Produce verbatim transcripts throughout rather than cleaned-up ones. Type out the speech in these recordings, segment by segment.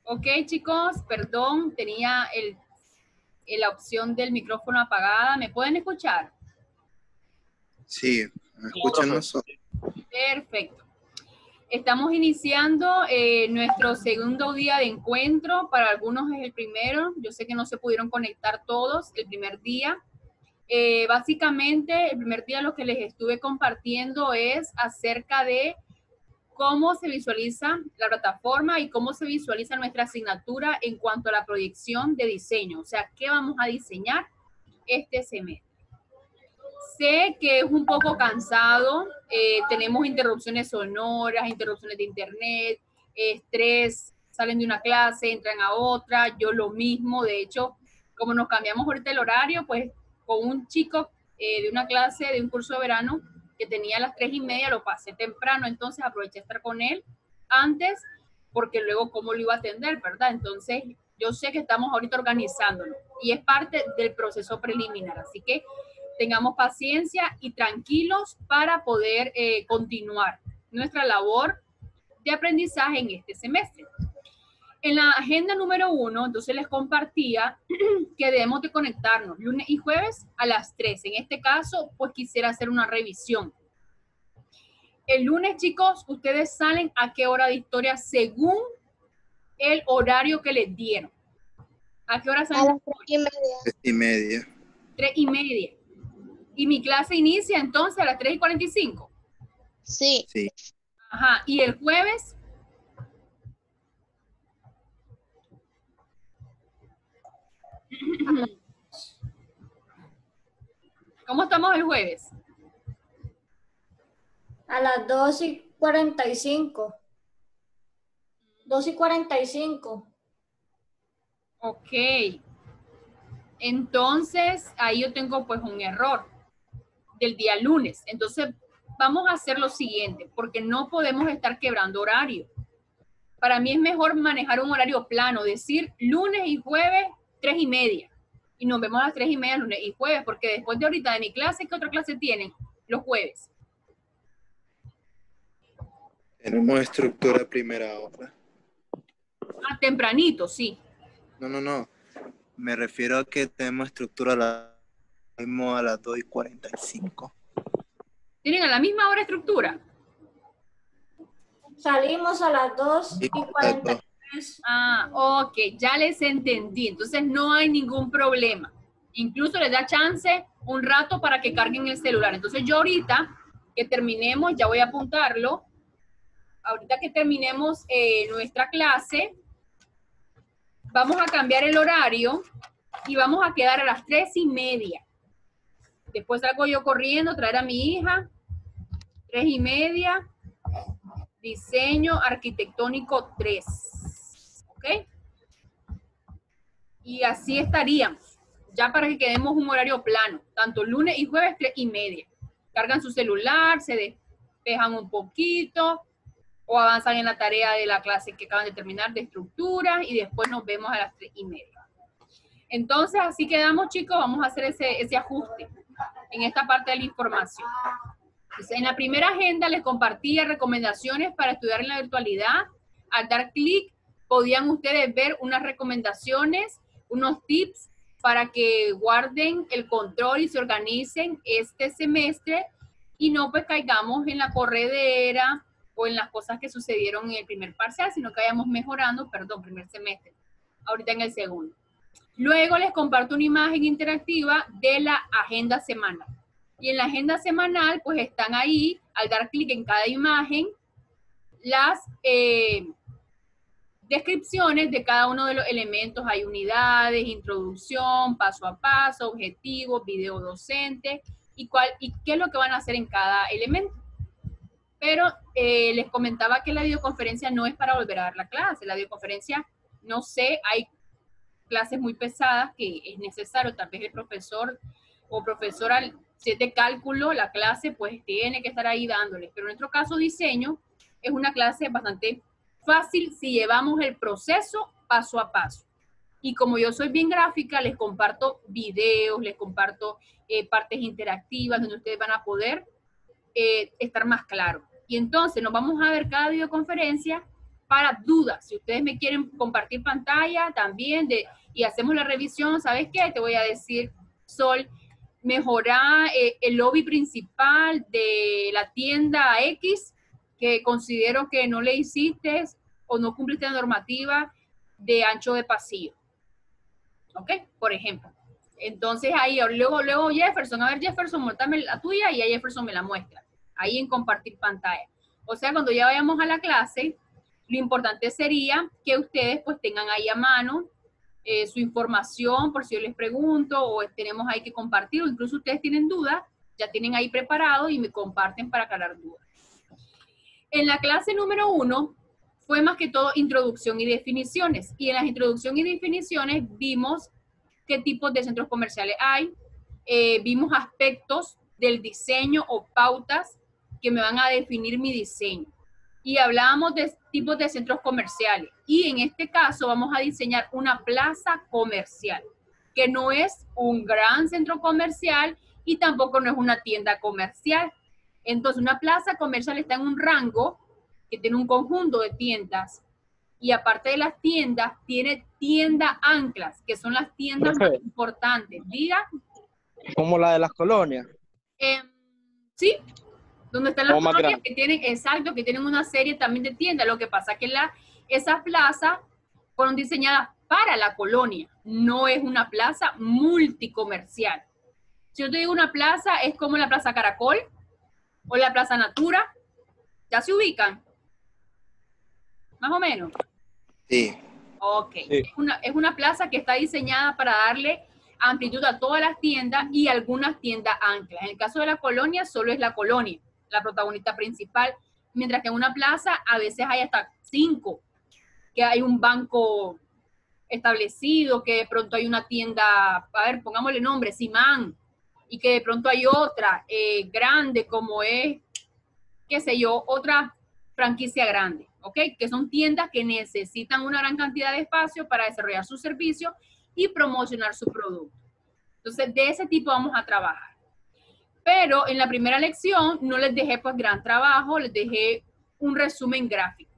Ok, chicos, perdón, tenía el, el- la opción del micrófono apagada. ¿Me pueden escuchar? Sí, ¿me escuchan nosotros? Perfecto. Estamos iniciando eh, nuestro segundo día de encuentro. Para algunos es el primero. Yo sé que no se pudieron conectar todos el primer día. Eh, básicamente, el primer día lo que les estuve compartiendo es acerca de cómo se visualiza la plataforma y cómo se visualiza nuestra asignatura en cuanto a la proyección de diseño. O sea, ¿qué vamos a diseñar este semestre? Sé que es un poco cansado, eh, tenemos interrupciones sonoras, interrupciones de internet, estrés, salen de una clase, entran a otra, yo lo mismo. De hecho, como nos cambiamos ahorita el horario, pues con un chico eh, de una clase, de un curso de verano, que tenía a las tres y media, lo pasé temprano, entonces aproveché estar con él antes, porque luego cómo lo iba a atender, ¿verdad? Entonces, yo sé que estamos ahorita organizándolo y es parte del proceso preliminar, así que tengamos paciencia y tranquilos para poder eh, continuar nuestra labor de aprendizaje en este semestre. En la agenda número uno, entonces les compartía que debemos de conectarnos lunes y jueves a las tres. En este caso, pues quisiera hacer una revisión. El lunes, chicos, ustedes salen a qué hora de historia según el horario que les dieron. ¿A qué hora salen? A las tres y media. Tres y media. Tres y media. Y mi clase inicia entonces a las tres y cuarenta y cinco. Sí. Sí. Ajá. ¿Y el jueves? ¿Cómo estamos el jueves? A las dos y cuarenta y cinco. Dos y cuarenta y cinco. Ok. Entonces, ahí yo tengo pues un error del día lunes. Entonces, vamos a hacer lo siguiente, porque no podemos estar quebrando horario. Para mí es mejor manejar un horario plano, decir lunes y jueves, tres y media. Y nos vemos a las tres y media lunes y jueves, porque después de ahorita de mi clase, ¿qué otra clase tienen? Los jueves. Tenemos estructura primera hora. Ah, tempranito, sí. No, no, no. Me refiero a que tenemos estructura a, la, a las dos y cuarenta y cinco. ¿Tienen a la misma hora estructura? Salimos a las dos y cuarenta y tres. Ah, ok, ya les entendí. Entonces no hay ningún problema. Incluso les da chance un rato para que carguen el celular. Entonces yo ahorita que terminemos, ya voy a apuntarlo. Ahorita que terminemos eh, nuestra clase, vamos a cambiar el horario y vamos a quedar a las tres y media. Después salgo yo corriendo, traer a mi hija. Tres y media. Diseño arquitectónico tres. ¿Ok? Y así estaríamos, ya para que quedemos un horario plano, tanto lunes y jueves, tres y media. Cargan su celular, se despejan un poquito, o avanzan en la tarea de la clase que acaban de terminar de estructura, y después nos vemos a las tres y media. Entonces, así quedamos, chicos, vamos a hacer ese, ese ajuste en esta parte de la información. Entonces, en la primera agenda les compartía recomendaciones para estudiar en la virtualidad. Al dar clic, podían ustedes ver unas recomendaciones, unos tips para que guarden el control y se organicen este semestre y no pues caigamos en la corredera o en las cosas que sucedieron en el primer parcial, sino que vayamos mejorando, perdón, primer semestre, ahorita en el segundo. Luego les comparto una imagen interactiva de la agenda semanal. Y en la agenda semanal, pues están ahí, al dar clic en cada imagen, las eh, descripciones de cada uno de los elementos. Hay unidades, introducción, paso a paso, objetivos, video docente, y, cuál, y qué es lo que van a hacer en cada elemento. Pero eh, les comentaba que la videoconferencia no es para volver a dar la clase. La videoconferencia, no sé, hay clases muy pesadas que es necesario, tal vez el profesor o profesora, si es de cálculo, la clase pues tiene que estar ahí dándoles. Pero en nuestro caso diseño es una clase bastante fácil si llevamos el proceso paso a paso. Y como yo soy bien gráfica, les comparto videos, les comparto eh, partes interactivas donde ustedes van a poder eh, estar más claros. Y entonces nos vamos a ver cada videoconferencia para dudas. Si ustedes me quieren compartir pantalla también de, y hacemos la revisión, ¿sabes qué? Te voy a decir, Sol, mejorar eh, el lobby principal de la tienda X, que considero que no le hiciste o no cumpliste la normativa de ancho de pasillo. ¿Ok? Por ejemplo. Entonces ahí, luego, luego Jefferson, a ver Jefferson, muéstrame la tuya y a Jefferson me la muestra. Ahí en compartir pantalla. O sea, cuando ya vayamos a la clase, lo importante sería que ustedes pues tengan ahí a mano eh, su información por si yo les pregunto o tenemos ahí que compartir o incluso ustedes tienen dudas, ya tienen ahí preparado y me comparten para aclarar dudas. En la clase número uno fue más que todo introducción y definiciones. Y en las introducción y definiciones vimos qué tipos de centros comerciales hay, eh, vimos aspectos del diseño o pautas que me van a definir mi diseño. Y hablábamos de tipos de centros comerciales. Y en este caso vamos a diseñar una plaza comercial, que no es un gran centro comercial y tampoco no es una tienda comercial. Entonces una plaza comercial está en un rango que tiene un conjunto de tiendas. Y aparte de las tiendas, tiene tiendas anclas, que son las tiendas más importantes. Diga. Como la de las colonias. Eh, sí, donde están las colonias que tienen, exacto, que tienen una serie también de tiendas. Lo que pasa es que la, esas plazas fueron diseñadas para la colonia. No es una plaza multicomercial. Si yo te digo una plaza, es como la Plaza Caracol o la Plaza Natura. ¿Ya se ubican? Más o menos. Sí. Ok. Sí. Es una, es una plaza que está diseñada para darle amplitud a todas las tiendas y algunas tiendas anclas. En el caso de la colonia, solo es la colonia, la protagonista principal, mientras que en una plaza a veces hay hasta cinco, que hay un banco establecido, que de pronto hay una tienda, a ver, pongámosle nombre, Simán, y que de pronto hay otra eh, grande como es, qué sé yo, otra franquicia grande, ¿ok? Que son tiendas que necesitan una gran cantidad de espacio para desarrollar su servicio y promocionar su producto. Entonces, de ese tipo vamos a trabajar. Pero en la primera lección no les dejé pues gran trabajo, les dejé un resumen gráfico.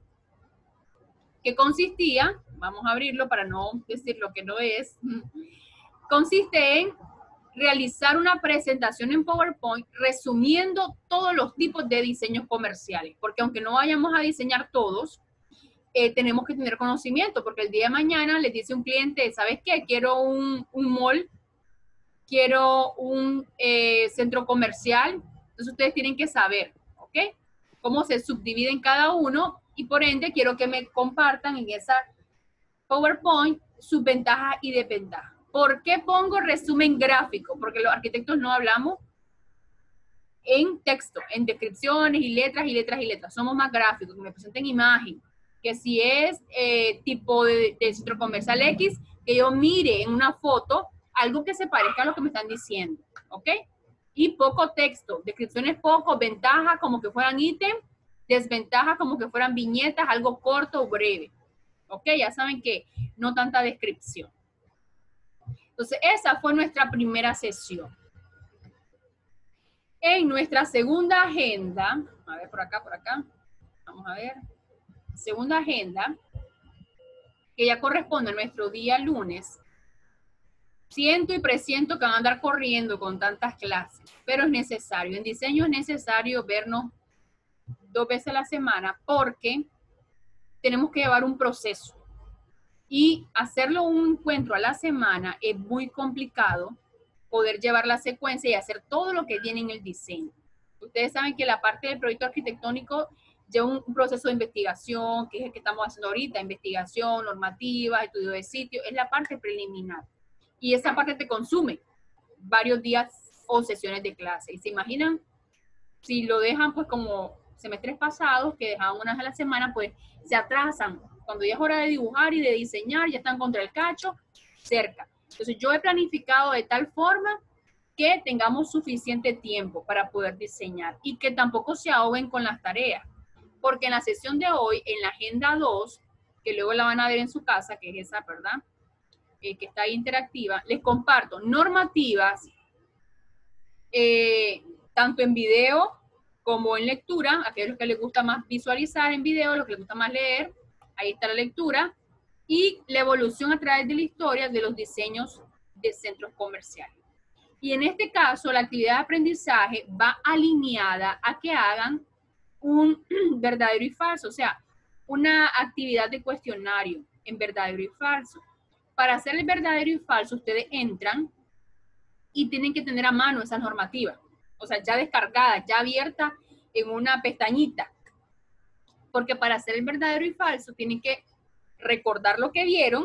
Que consistía, vamos a abrirlo para no decir lo que no es, consiste en realizar una presentación en PowerPoint resumiendo todos los tipos de diseños comerciales, porque aunque no vayamos a diseñar todos, eh, tenemos que tener conocimiento, porque el día de mañana les dice un cliente, ¿sabes qué? Quiero un, un mall, quiero un eh, centro comercial, entonces ustedes tienen que saber, ¿ok? Cómo se subdividen cada uno y por ende quiero que me compartan en esa PowerPoint sus ventajas y desventajas. ¿Por qué pongo resumen gráfico? Porque los arquitectos no hablamos en texto, en descripciones y letras y letras y letras. Somos más gráficos, que me presenten imagen. Que si es eh, tipo de, de centro comercial X, que yo mire en una foto algo que se parezca a lo que me están diciendo. ¿Ok? Y poco texto. Descripciones poco, ventajas como que fueran ítem, desventajas como que fueran viñetas, algo corto o breve. ¿Ok? Ya saben que no tanta descripción. Entonces, esa fue nuestra primera sesión. En nuestra segunda agenda, a ver, por acá, por acá, vamos a ver, segunda agenda, que ya corresponde a nuestro día lunes, siento y presiento que van a andar corriendo con tantas clases, pero es necesario, en diseño es necesario vernos dos veces a la semana porque tenemos que llevar un proceso. Y hacerlo un encuentro a la semana es muy complicado, poder llevar la secuencia y hacer todo lo que viene en el diseño. Ustedes saben que la parte del proyecto arquitectónico lleva un, un proceso de investigación, que es el que estamos haciendo ahorita, investigación, normativa, estudio de sitio, es la parte preliminar. Y esa parte te consume varios días o sesiones de clase. Y se imaginan, si lo dejan pues como semestres pasados, que dejaban unas a la semana, pues se atrasan. Cuando ya es hora de dibujar y de diseñar, ya están contra el cacho, cerca. Entonces yo he planificado de tal forma que tengamos suficiente tiempo para poder diseñar y que tampoco se ahoguen con las tareas. Porque en la sesión de hoy, en la agenda dos, que luego la van a ver en su casa, que es esa, ¿verdad? Eh, que está ahí interactiva, les comparto normativas, eh, tanto en video como en lectura, aquellos que les gusta más visualizar en video, los que les gusta más leer, ahí está la lectura, y la evolución a través de la historia de los diseños de centros comerciales. Y en este caso, la actividad de aprendizaje va alineada a que hagan un verdadero y falso, o sea, una actividad de cuestionario en verdadero y falso. Para hacer el verdadero y falso, ustedes entran y tienen que tener a mano esa normativa, o sea, ya descargada, ya abierta en una pestañita, porque para hacer el verdadero y falso tienen que recordar lo que vieron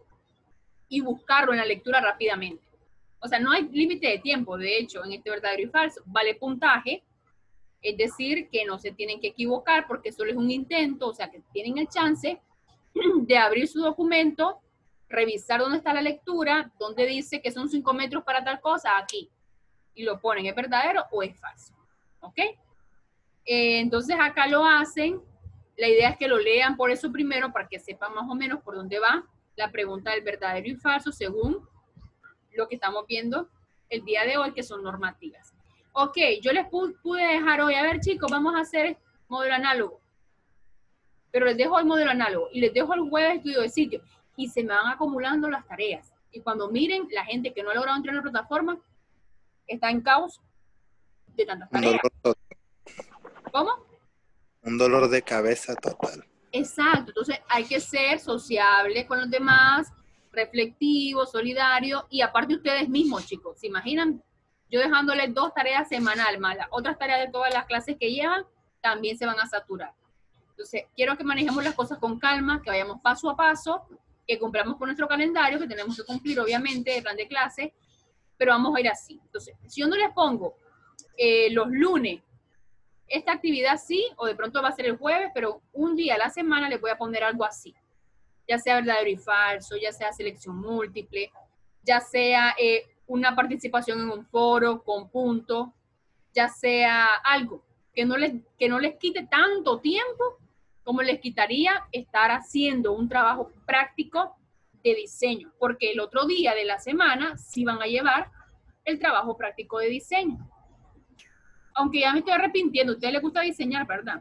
y buscarlo en la lectura rápidamente. O sea, no hay límite de tiempo, de hecho, en este verdadero y falso. Vale puntaje, es decir, que no se tienen que equivocar porque solo es un intento, o sea, que tienen el chance de abrir su documento, revisar dónde está la lectura, dónde dice que son cinco metros para tal cosa, aquí. Y lo ponen, ¿es verdadero o es falso? ¿Ok? Eh, entonces acá lo hacen. La idea es que lo lean por eso primero para que sepan más o menos por dónde va la pregunta del verdadero y falso según lo que estamos viendo el día de hoy, que son normativas. Ok, yo les pude dejar hoy, a ver chicos, vamos a hacer modelo análogo. Pero les dejo el modelo análogo y les dejo el jueves de estudio de sitio y se me van acumulando las tareas. Y cuando miren, la gente que no ha logrado entrar en la plataforma está en caos de tantas Un tareas. dolor, ¿Cómo? un dolor de cabeza total. Exacto, entonces hay que ser sociable con los demás, reflectivo, solidario, y aparte ustedes mismos, chicos, ¿se imaginan? Yo dejándoles dos tareas semanales, más las otras tareas de todas las clases que llevan, también se van a saturar. Entonces, quiero que manejemos las cosas con calma, que vayamos paso a paso, que cumplamos con nuestro calendario, que tenemos que cumplir, obviamente, el plan de clase, pero vamos a ir así. Entonces, si yo no les pongo eh, los lunes, esta actividad sí, o de pronto va a ser el jueves, pero un día a la semana les voy a poner algo así. Ya sea verdadero y falso, ya sea selección múltiple, ya sea eh, una participación en un foro con puntos, ya sea algo que no, les, que no les quite tanto tiempo como les quitaría estar haciendo un trabajo práctico de diseño, porque el otro día de la semana sí van a llevar el trabajo práctico de diseño. Aunque ya me estoy arrepintiendo, a ustedes les gusta diseñar, ¿verdad?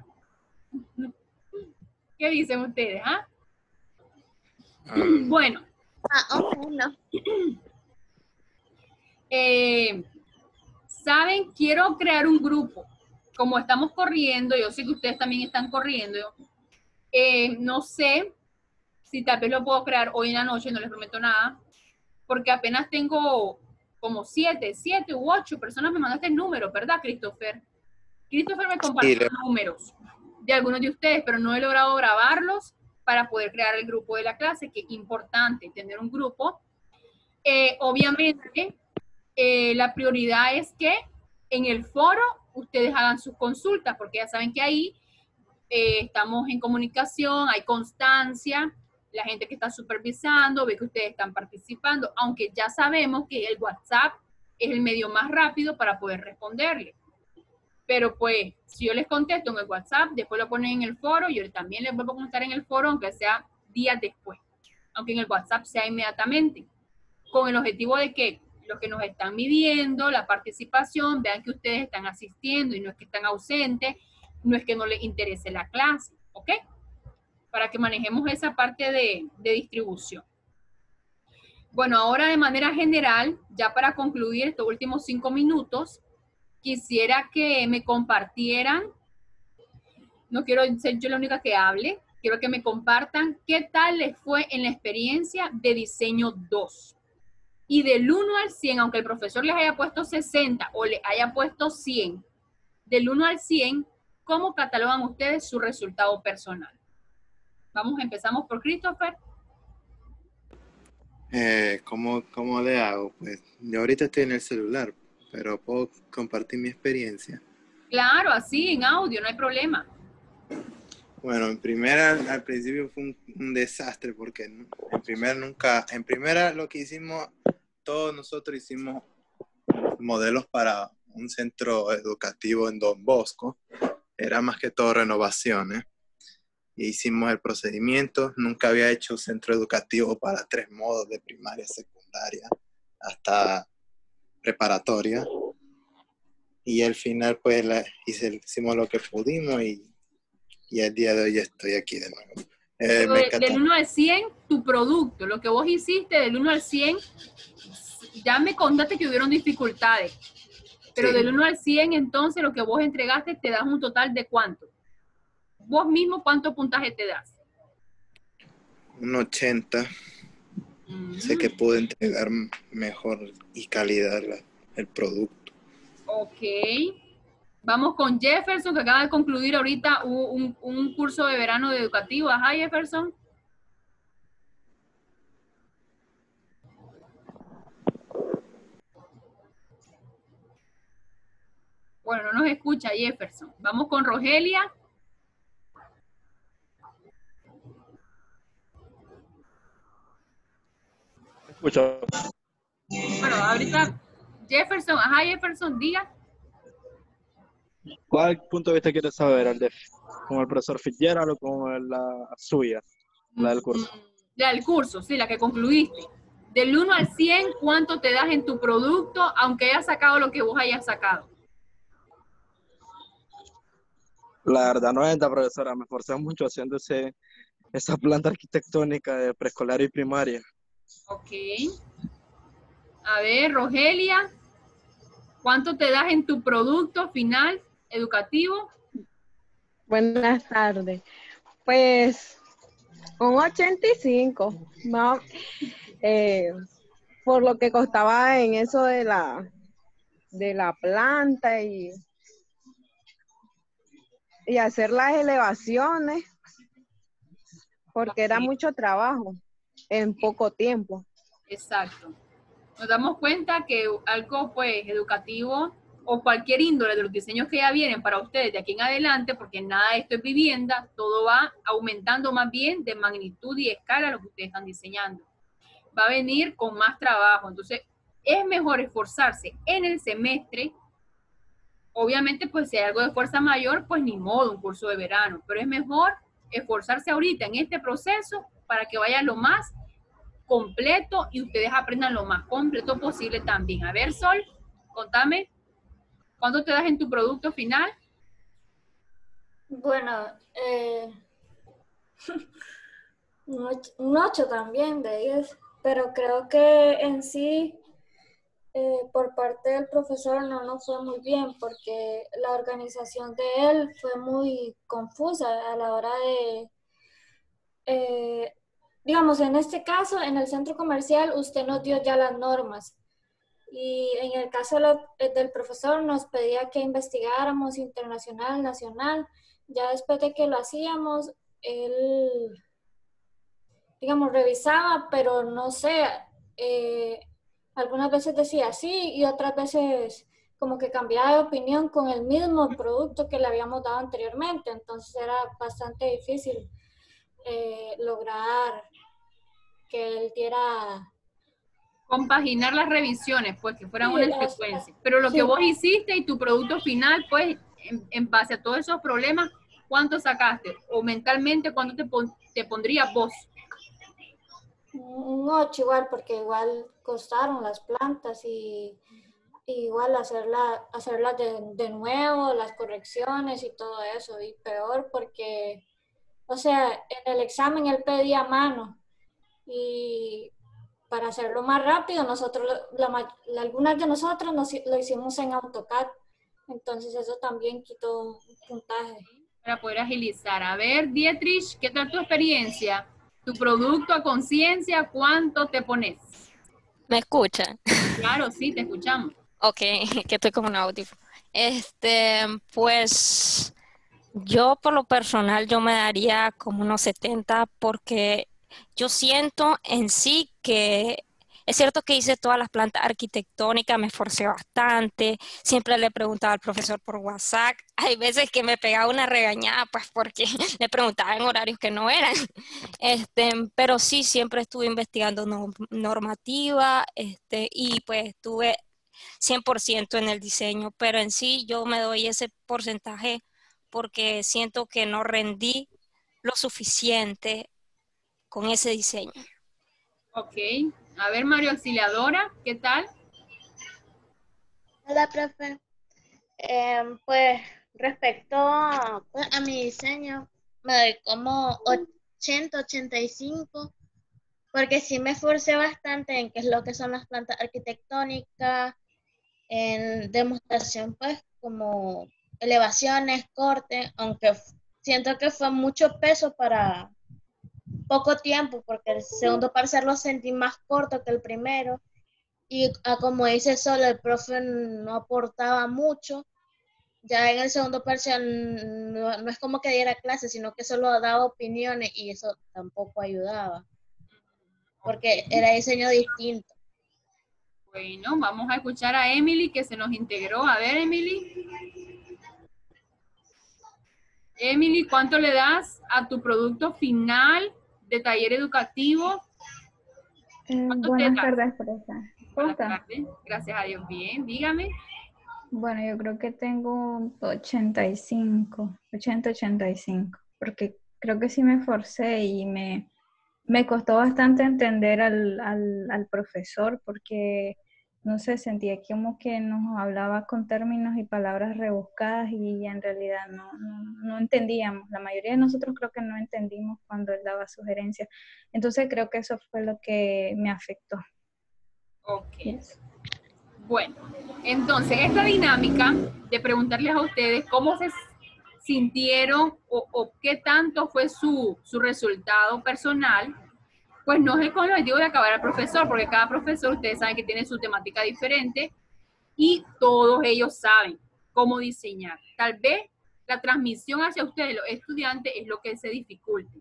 ¿Qué dicen ustedes, ah? Um, bueno. Ah, oh, no. Eh, ¿Saben? Quiero crear un grupo. Como estamos corriendo, yo sé que ustedes también están corriendo. Eh, no sé si tal vez lo puedo crear hoy en la noche, no les prometo nada, porque apenas tengo como siete, siete u ocho personas me mandaste el número, ¿verdad, Christopher? Christopher me compartió sí, los números de algunos de ustedes, pero no he logrado grabarlos para poder crear el grupo de la clase, que es importante tener un grupo. Eh, obviamente, eh, la prioridad es que en el foro ustedes hagan sus consultas, porque ya saben que ahí eh, estamos en comunicación, hay constancia, la gente que está supervisando ve que ustedes están participando, aunque ya sabemos que el WhatsApp es el medio más rápido para poder responderle. Pero pues, si yo les contesto en el WhatsApp, después lo ponen en el foro, yo también les vuelvo a contestar en el foro, aunque sea días después, aunque en el WhatsApp sea inmediatamente, con el objetivo de que los que nos están midiendo la participación vean que ustedes están asistiendo y no es que están ausentes, no es que no les interese la clase, ¿ok? Para que manejemos esa parte de, de distribución. Bueno, ahora de manera general, ya para concluir estos últimos cinco minutos, quisiera que me compartieran, no quiero ser yo la única que hable, quiero que me compartan qué tal les fue en la experiencia de diseño dos. Y del uno al cien, aunque el profesor les haya puesto sesenta o les haya puesto cien, del uno al cien, ¿cómo catalogan ustedes su resultado personal? Vamos, empezamos por Christopher. Eh, ¿cómo, ¿Cómo le hago? Pues yo ahorita estoy en el celular, pero puedo compartir mi experiencia. Claro, así, en audio, no hay problema. Bueno, en primera, al principio fue un, un desastre, porque en primera nunca, en primera lo que hicimos, todos nosotros hicimos modelos para un centro educativo en Don Bosco, era más que todo renovaciones, y hicimos el procedimiento. Nunca había hecho un centro educativo para tres modos de primaria, secundaria, hasta preparatoria, y al final pues la, hice, hicimos lo que pudimos y, y el día de hoy estoy aquí de nuevo. Eh, Pero de- del mecatrónica. uno al cien, tu producto, lo que vos hiciste del uno al cien, ya me contaste que hubieron dificultades, pero Sí, del uno al cien, entonces lo que vos entregaste te das un total de cuánto. Vos mismo, ¿cuánto puntaje te das? un ochenta. Sé que Mm, puedo entregar mejor y calidad la- el producto. ok. Vamos con Jefferson, que acaba de concluir ahorita un, un- un curso de verano de educativo. Ajá, Jefferson. Bueno, no nos escucha Jefferson. Vamos con Rogelia. Escucho. Bueno, ahorita Jefferson, ajá, Jefferson, diga. ¿Cuál punto de vista quieres saber? ¿El de, con el profesor Fitzgerald o con la suya, la del curso? La del curso, sí, la que concluiste. Del uno al cien, ¿cuánto te das en tu producto, aunque hayas sacado lo que vos hayas sacado? La verdad, noventa, profesora. Me esforcé mucho haciendo ese, esa planta arquitectónica de preescolar y primaria. Ok. A ver, Rogelia, ¿cuánto te das en tu producto final educativo? Buenas tardes. Pues un ochenta y cinco, más, eh, por lo que costaba en eso de la, de la planta y, y hacer las elevaciones, porque era Ok, mucho trabajo en poco tiempo. exacto. Nos damos cuenta que algo pues educativo o cualquier índole de los diseños que ya vienen para ustedes de aquí en adelante, porque nada de esto es vivienda, todo va aumentando más bien de magnitud y escala lo que ustedes están diseñando. Va a venir con más trabajo, entonces es mejor esforzarse en el semestre. Obviamente, pues si hay algo de fuerza mayor, pues ni modo, un curso de verano, pero es mejor esforzarse ahorita en este proceso para que vaya lo más completo y ustedes aprendan lo más completo posible también. A ver, Sol, contame, ¿cuánto te das en tu producto final? Bueno, eh, un ocho, un ocho también de diez, pero creo que en sí, eh, por parte del profesor no nos fue muy bien porque la organización de él fue muy confusa a la hora de, eh, digamos, en este caso, en el centro comercial, usted nos dio ya las normas. Y en el caso de lo- del profesor nos pedía que investigáramos internacional, nacional. Ya después de que lo hacíamos, él, digamos, revisaba, pero no sé, eh, algunas veces decía sí y otras veces como que cambiaba de opinión con el mismo producto que le habíamos dado anteriormente. Entonces era bastante difícil eh, lograr que él diera... Compaginar las revisiones, pues que fueran Sí, una las- secuencia. Pero lo que sí, vos hiciste y tu producto final, pues en, en base a todos esos problemas, ¿cuánto sacaste? O mentalmente, ¿cuánto te, pon, te pondrías vos? un ocho igual, porque igual costaron las plantas y, y igual hacerla, hacerlas de, de nuevo, las correcciones y todo eso. Y peor porque, o sea, en el examen él pedía a mano y para hacerlo más rápido, nosotros, la, la, algunas de nosotros nos, lo hicimos en AutoCAD. Entonces eso también quitó un puntaje. Para poder agilizar. A ver, Dietrich, ¿qué tal tu experiencia? Tu producto a conciencia, ¿cuánto te pones? ¿Me escuchan? Claro, sí, te escuchamos. Ok, que estoy como un audífono. Este, pues yo por lo personal yo me daría como unos setenta porque yo siento en sí que es cierto que hice todas las plantas arquitectónicas, me esforcé bastante, siempre le preguntaba al profesor por WhatsApp, hay veces que me pegaba una regañada pues porque le preguntaba en horarios que no eran, este, pero sí siempre estuve investigando no- normativa, este, y pues estuve cien por ciento en el diseño, pero en sí yo me doy ese porcentaje porque siento que no rendí lo suficiente con ese diseño. Ok. A ver, Mario Auxiliadora, ¿qué tal? Hola, profe. Em, pues respecto a, pues, a mi diseño, me doy como ochenta, ochenta y cinco, porque sí me esforcé bastante en qué es lo que son las plantas arquitectónicas, en demostración pues como elevaciones, cortes, aunque f- siento que fue mucho peso para poco tiempo, porque el segundo parcial lo sentí más corto que el primero, y ah, como dice Solo, el profe no aportaba mucho. Ya en el segundo parcial no, no es como que diera clases, sino que solo daba opiniones y eso tampoco ayudaba, porque Ok. era diseño distinto. Bueno, vamos a escuchar a Emily que se nos integró. A ver, Emily. Emily, ¿cuánto le das a tu producto final de taller educativo? Eh, ¿Cuánto te buenas das? tardes, profe. ¿Cómo Buenas está? tardes. Gracias a Dios. Bien, dígame. Bueno, yo creo que tengo un ochenta y cinco, ochenta, ochenta y cinco, porque creo que sí me esforcé y me, me costó bastante entender al, al, al profesor, porque, no sé, sentía como que nos hablaba con términos y palabras rebuscadas y en realidad no, no, no entendíamos. La mayoría de nosotros creo que no entendimos cuando él daba sugerencias. Entonces creo que eso fue lo que me afectó. Ok. Yes. Bueno, entonces esta dinámica de preguntarles a ustedes cómo se sintieron o, o qué tanto fue su, su resultado personal, pues no es con el objetivo de acabar al profesor, porque cada profesor, ustedes saben que tiene su temática diferente y todos ellos saben cómo diseñar. Tal vez la transmisión hacia ustedes, los estudiantes, es lo que se dificulte.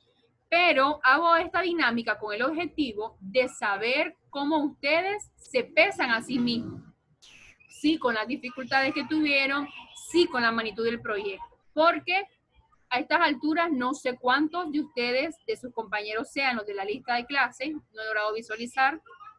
Pero hago esta dinámica con el objetivo de saber cómo ustedes se pesan a sí mismos. Sí, con las dificultades que tuvieron, sí, con la magnitud del proyecto. Porque a estas alturas no sé cuántos de ustedes, de sus compañeros sean los de la lista de clase, no he logrado visualizar,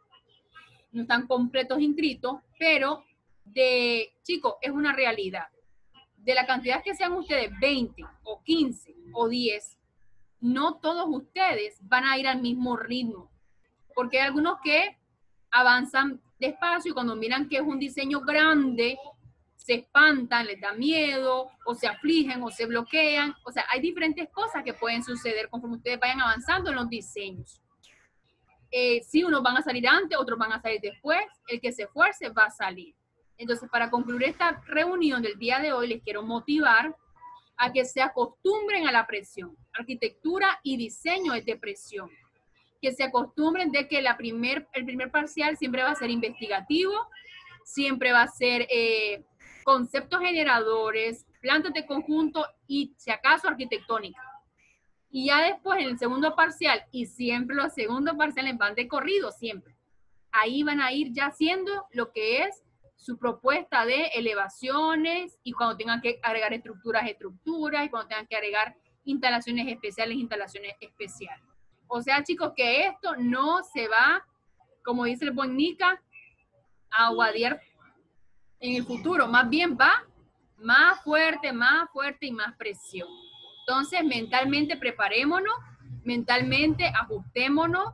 no están completos inscritos, pero de, chicos, es una realidad. De la cantidad que sean ustedes, veinte o quince o diez, no todos ustedes van a ir al mismo ritmo, porque hay algunos que avanzan despacio y cuando miran que es un diseño grande, se espantan, les da miedo, o se afligen, o se bloquean. O sea, hay diferentes cosas que pueden suceder conforme ustedes vayan avanzando en los diseños. Eh, sí, unos van a salir antes, otros van a salir después. El que se esfuerce va a salir. Entonces, para concluir esta reunión del día de hoy, les quiero motivar a que se acostumbren a la presión. Arquitectura y diseño es de presión. Que se acostumbren de que la primer, el primer parcial siempre va a ser investigativo, siempre va a ser eh, conceptos generadores, plantas de conjunto y, si acaso, arquitectónica. Y ya después, en el segundo parcial, y siempre los segundos parciales van de corrido, siempre. Ahí van a ir ya haciendo lo que es su propuesta de elevaciones y cuando tengan que agregar estructuras, estructuras, y cuando tengan que agregar instalaciones especiales, instalaciones especiales. O sea, chicos, que esto no se va, como dice el buen Nica, a aguadear en el futuro, más bien va más fuerte, más fuerte y más presión. Entonces, mentalmente preparémonos, mentalmente ajustémonos.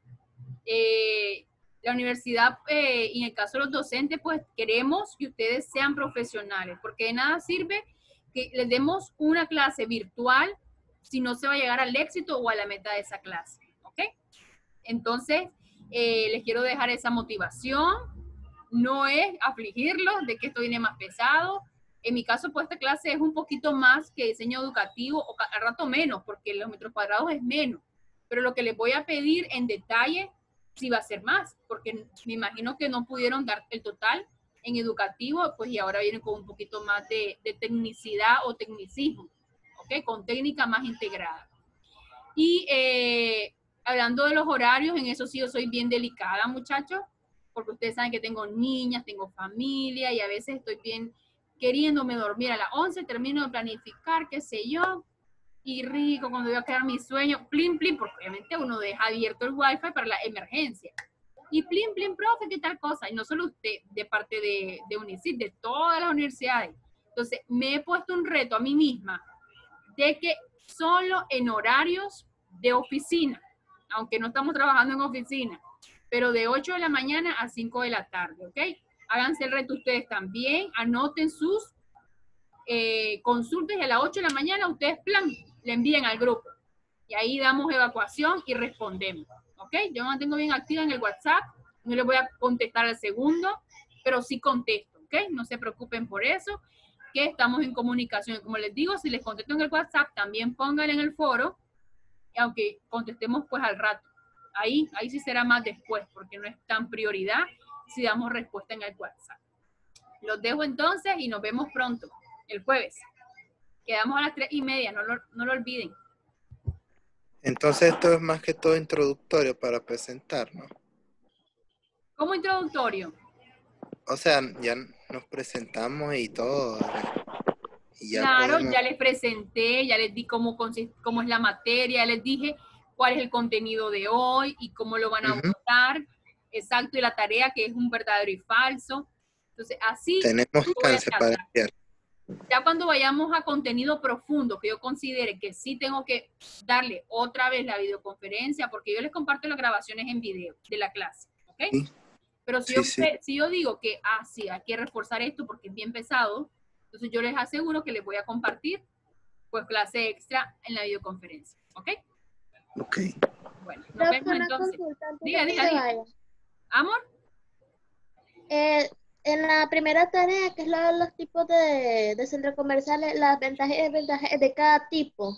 Eh, la universidad, eh, y en el caso de los docentes, pues queremos que ustedes sean profesionales, porque de nada sirve que les demos una clase virtual si no se va a llegar al éxito o a la meta de esa clase, ¿ok? Entonces, eh, les quiero dejar esa motivación. No es afligirlos de que esto viene más pesado. En mi caso, pues esta clase es un poquito más que diseño educativo, o al rato menos, porque los metros cuadrados es menos. Pero lo que les voy a pedir en detalle sí va a ser más, porque me imagino que no pudieron dar el total en educativo, pues y ahora vienen con un poquito más de, de tecnicidad o tecnicismo, ¿ok? Con técnica más integrada. Y eh, hablando de los horarios, en eso sí yo soy bien delicada, muchachos, porque ustedes saben que tengo niñas, tengo familia y a veces estoy bien queriéndome dormir a las once, termino de planificar, qué sé yo, y rico, cuando voy a quedar mi sueño, plin, plin, porque obviamente uno deja abierto el wifi para la emergencia. Y plin, plin, profe, ¿qué tal cosa? Y no solo usted, de parte de, de UNICID, de todas las universidades. Entonces, me he puesto un reto a mí misma de que solo en horarios de oficina, aunque no estamos trabajando en oficina, pero de ocho de la mañana a cinco de la tarde, ¿ok? Háganse el reto ustedes también, anoten sus eh, consultas y a las ocho de la mañana ustedes, plan, le envíen al grupo. Y ahí damos evacuación y respondemos. ¿Ok? Yo me mantengo bien activa en el WhatsApp. No les voy a contestar al segundo, pero sí contesto. ¿Ok? No se preocupen por eso, que estamos en comunicación. Como les digo, si les contesto en el WhatsApp, también pónganlo en el foro, aunque contestemos pues al rato. Ahí, ahí sí será más después, porque no es tan prioridad si damos respuesta en el WhatsApp. Los dejo entonces y nos vemos pronto, el jueves. Quedamos a las tres y media, no lo, no lo olviden. Entonces esto es más que todo introductorio para presentar, ¿no? Como introductorio. O sea, ya nos presentamos y todo. Y ya Claro, podemos... ya les presenté, ya les di cómo, cómo es la materia, ya les dije cuál es el contenido de hoy y cómo lo van a abordar. Uh-huh. Exacto, y la tarea que es un verdadero y falso. Entonces, así... Tenemos chance para enviar. Ya cuando vayamos a contenido profundo, que yo considere que sí tengo que darle otra vez la videoconferencia, porque yo les comparto las grabaciones en video de la clase, ¿ok? Sí. Pero si, sí, yo, sí. si yo digo que, ah, sí, hay que reforzar esto porque es bien pesado, entonces yo les aseguro que les voy a compartir, pues, clase extra en la videoconferencia, ¿ok? Ok. Bueno, nos vemos entonces. Diga, diga, diga. ¿Amor? Eh... En la primera tarea, que es la de los tipos de, de centros comerciales, las ventajas y desventajas de cada tipo.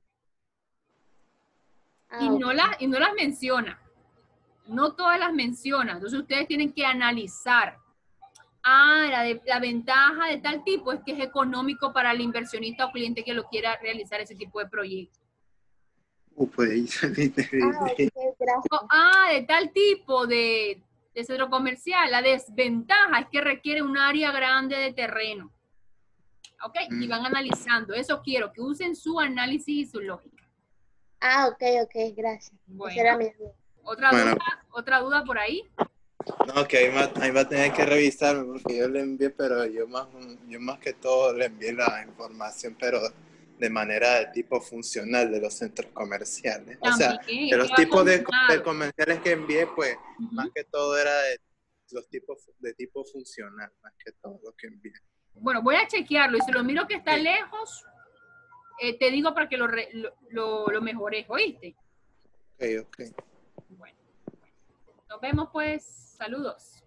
Ah, y, no okay. las, y no las menciona. No todas las menciona. Entonces ustedes tienen que analizar. Ah, la, de, la ventaja de tal tipo es que es económico para el inversionista o cliente que lo quiera realizar ese tipo de proyecto. Uh, pues, ah, okay, ah, de tal tipo de... de centro comercial, la desventaja es que requiere un área grande de terreno. ¿Ok? Mm. Y van analizando. Eso quiero, que usen su análisis y su lógica. Ah, ok, ok, gracias. Bueno, Esa era mi duda. ¿Otra, bueno. duda, ¿Otra duda por ahí? No, que ahí va, ahí va a tener que revisarme porque yo le envié, pero yo más, yo más que todo le envié la información, pero de manera de tipo funcional de los centros comerciales. También, o sea, de los tipos de, de comerciales que envié, pues, uh-huh. más que todo era de los tipos de tipo funcional, más que todo lo que envié. Bueno, voy a chequearlo y si lo miro que está sí. lejos, eh, te digo para que lo, re, lo, lo, lo mejores, ¿oíste? Ok, ok. Bueno, nos vemos pues. Saludos.